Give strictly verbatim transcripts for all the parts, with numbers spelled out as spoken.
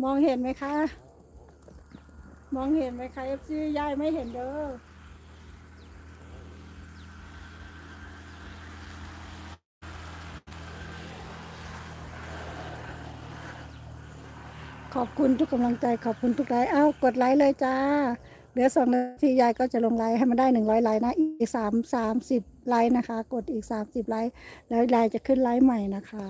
มองเห็นไหมคะมองเห็นไหมคะเอฟซียายไม่เห็นเด้อขอบคุณทุกกำลังใจขอบคุณทุกไลค์เอ้ากดไลค์เลยจ้าเหลือสองนาทียายก็จะลงไลค์ให้มันได้หนึ่งร้อยไลค์นะอีกสามสามสิบไลค์นะคะกดอีกสามสิบไลค์แล้วยายจะขึ้นไลค์ใหม่นะคะ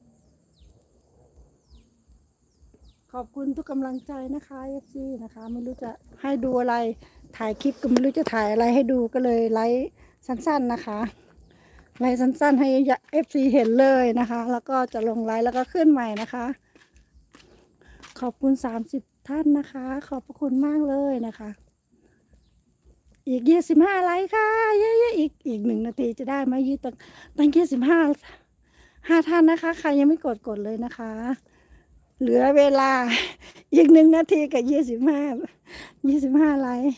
ขอบคุณทุกกำลังใจนะคะเอฟซีนะคะไม่รู้จะให้ดูอะไรถ่ายคลิปก็ไม่รู้จะถ่ายอะไรให้ดูก็เลยไลค์สั้นๆนะคะไลค์สั้นๆให้เอฟซีเห็นเลยนะคะแล้วก็จะลงไลค์แล้วก็ขึ้นใหม่นะคะขอบคุณสามสิบท่านนะคะขอบพระคุณมากเลยนะคะอีกยี่สิบห้าไลค์ค่ะเยอะๆอีกอีกหนึ่งนาทีจะได้ไหมยี่ตั้งตั้งยี่สิบห้าห้าท่านนะคะใครยังไม่กดกดเลยนะคะเหลือเวลาอีกหนึ่งนาทีกับยี่สิบห้ายี่สิบห้าไลค์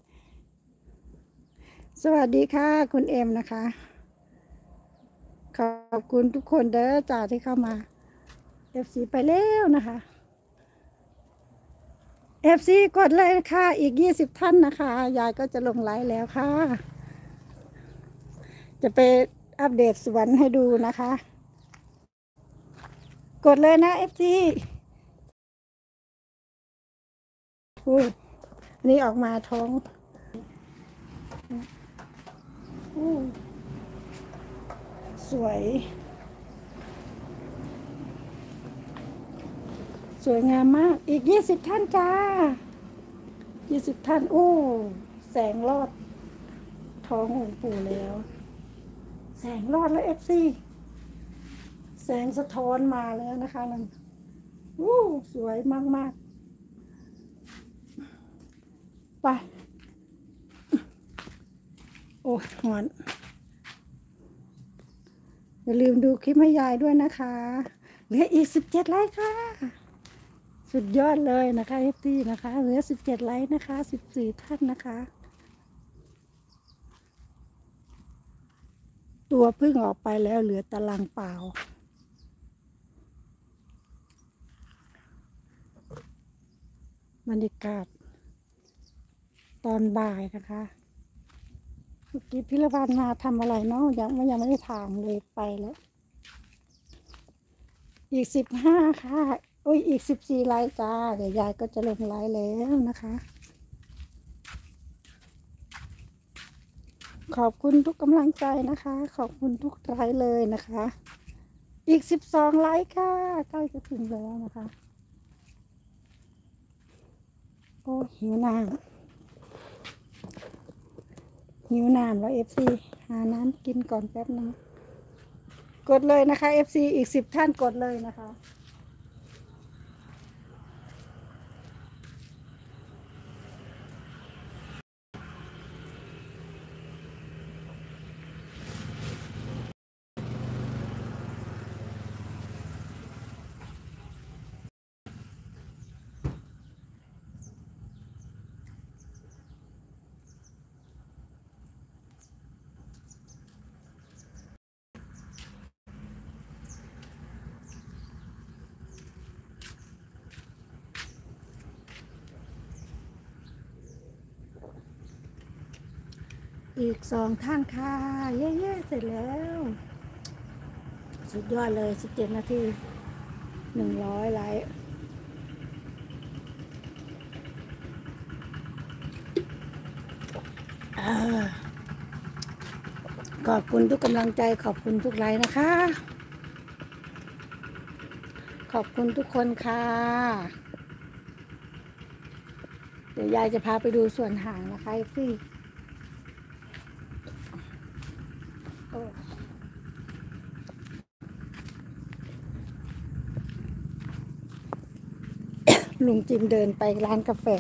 สวัสดีค่ะคุณเอ็มนะคะขอบคุณทุกคนเด้อจ่าที่เข้ามาเอฟซีไปแล้วนะคะเอฟซีกดเลยค่ะอีกยี่สิบท่านนะคะยายก็จะลงไลฟ์แล้วค่ะจะไปอัปเดตสวนให้ดูนะคะกดเลยนะเอฟซีพูดนี่ออกมาท้องสวยสวยงามมากอีกยี่สิบท่านจ้ายี่สิบท่านโอ้แสงรอดท้ององค์ปู่แล้วแสงรอดแล้วเอฟซีแสงสะท้อนมาแล้วนะคะนั่นอู้สวยมากมากไปโอ้หอนอย่าลืมดูคลิปให้ยายด้วยนะคะเหลืออีกสิบเจ็ดไลค์ค่ะสุดยอดเลยนะคะเอฟซีนะคะเหลือสิบเจ็ดไลค์นะคะสิบสี่ท่านนะคะตัวพึ่งออกไปแล้วเหลือตารางเปล่าบรรยากาศตอนบ่ายนะคะเมื่อกี้พิรพันธ์มาทำอะไรเนาะยังไม่ยังไม่ได้ถามเลยไปแล้วอีกสิบห้าค่ะโอ้ยอีกสิบสี่ไลค์จ้าเดี๋ยวยายก็จะลงไลค์แล้วนะคะขอบคุณทุกกำลังใจนะคะขอบคุณทุกไลค์เลยนะคะอีกสิบสองไลค์ค่ะใกล้จะถึงแล้วนะคะโอ้หิวน้ำหิวน้ำแล้วเอฟซีหาน้ำกินก่อนแป๊บนึงกดเลยนะคะเอฟซีอีกสิบท่านกดเลยนะคะอีกสองท่านค่ะเย้ๆเสร็จแล้วสุดยอดเลยสิบเจ็ดนาทีหนึ่งร้อยไลค์ขอบคุณทุกกำลังใจขอบคุณทุกไลค์นะคะขอบคุณทุกคนค่ะเดี๋ยวยายจะพาไปดูส่วนห่างนะคะพี่ลุงจิมเดินไปร้านกาแฟ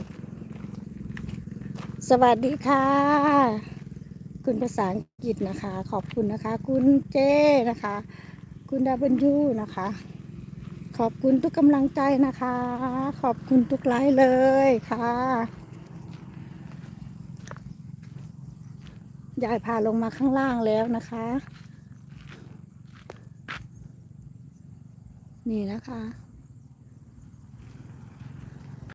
สวัสดีค่ะคุณภาษาอังกฤษนะคะขอบคุณนะคะคุณเจนะคะคุณดาบันยูนะคะขอบคุณทุกกำลังใจนะคะขอบคุณทุกไลค์เลยค่ะยายพาลงมาข้างล่างแล้วนะคะนี่นะคะ